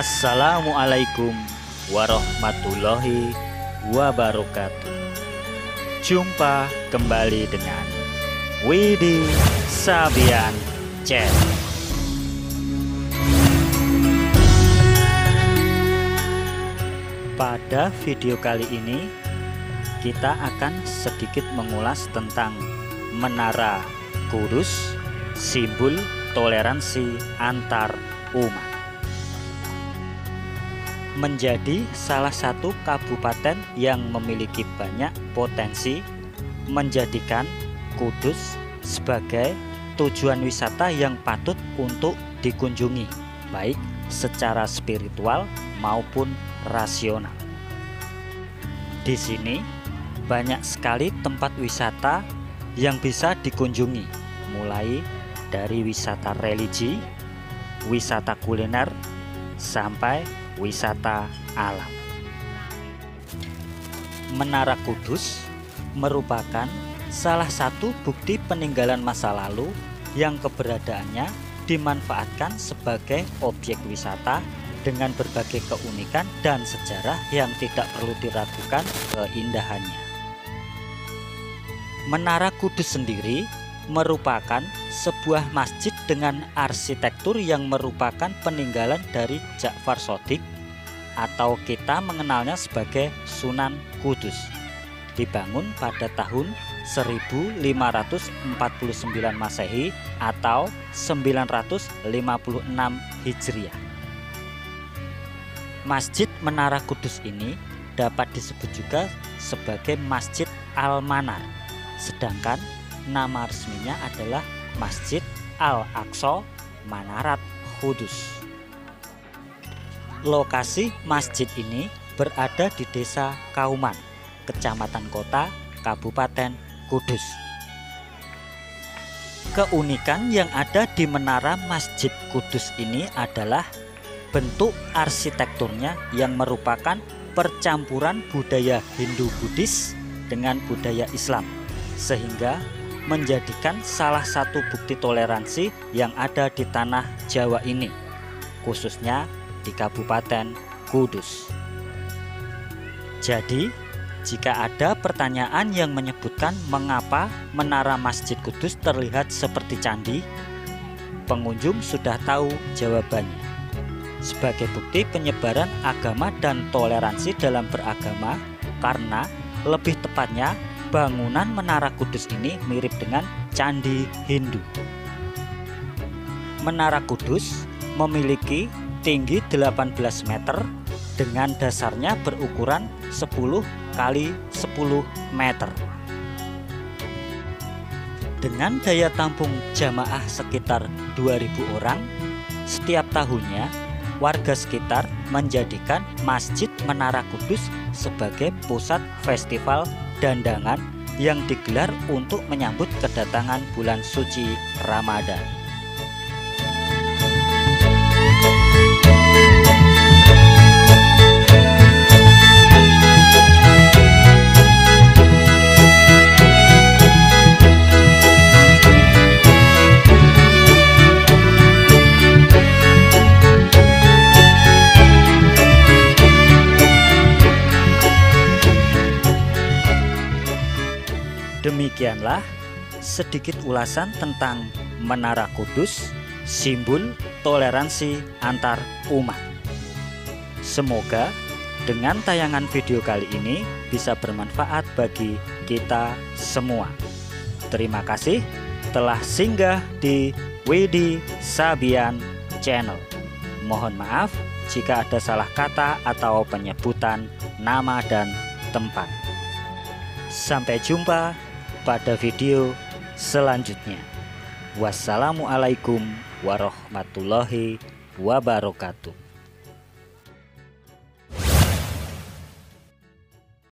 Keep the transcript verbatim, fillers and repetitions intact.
Assalamualaikum warahmatullahi wabarakatuh. Jumpa kembali dengan Widi Sabian Channel. Pada video kali ini kita akan sedikit mengulas tentang Menara Kudus, simbol toleransi antar umat. Menjadi salah satu kabupaten yang memiliki banyak potensi, menjadikan Kudus sebagai tujuan wisata yang patut untuk dikunjungi, baik secara spiritual maupun rasional. Di sini banyak sekali tempat wisata yang bisa dikunjungi, mulai dari wisata religi, wisata kuliner, sampai wisata alam. Menara Kudus merupakan salah satu bukti peninggalan masa lalu yang keberadaannya dimanfaatkan sebagai objek wisata dengan berbagai keunikan dan sejarah yang tidak perlu diragukan keindahannya. Menara Kudus sendiri merupakan sebuah masjid dengan arsitektur yang merupakan peninggalan dari Ja'far Shodiq, atau kita mengenalnya sebagai Sunan Kudus. Dibangun pada tahun seribu lima ratus empat puluh sembilan Masehi atau sembilan ratus lima puluh enam Hijriah. Masjid Menara Kudus ini dapat disebut juga sebagai Masjid Al-Manar, sedangkan nama resminya adalah Masjid Al-Aqsa Manarat Kudus. Lokasi masjid ini berada di Desa Kauman, Kecamatan Kota, Kabupaten Kudus. Keunikan yang ada di Menara Masjid Kudus ini adalah bentuk arsitekturnya yang merupakan percampuran budaya Hindu-Buddhis dengan budaya Islam, sehingga menjadikan salah satu bukti toleransi yang ada di tanah Jawa ini, khususnya di Kabupaten Kudus. Jadi, jika ada pertanyaan yang menyebutkan mengapa Menara Masjid Kudus terlihat seperti candi, pengunjung sudah tahu jawabannya. Sebagai bukti penyebaran agama dan toleransi dalam beragama, karena lebih tepatnya bangunan Menara Kudus ini mirip dengan candi Hindu. Menara Kudus memiliki tinggi delapan belas meter dengan dasarnya berukuran sepuluh kali sepuluh meter. Dengan daya tampung jamaah sekitar dua ribu orang, setiap tahunnya warga sekitar menjadikan Masjid Menara Kudus sebagai pusat festival dandangan yang digelar untuk menyambut kedatangan bulan suci Ramadan. Demikianlah sedikit ulasan tentang Menara Kudus, simbol toleransi antar umat. Semoga dengan tayangan video kali ini bisa bermanfaat bagi kita semua. Terima kasih telah singgah di Widi Sabian Channel. Mohon maaf jika ada salah kata atau penyebutan nama dan tempat. Sampai jumpa pada video selanjutnya. Wassalamualaikum warahmatullahi wabarakatuh.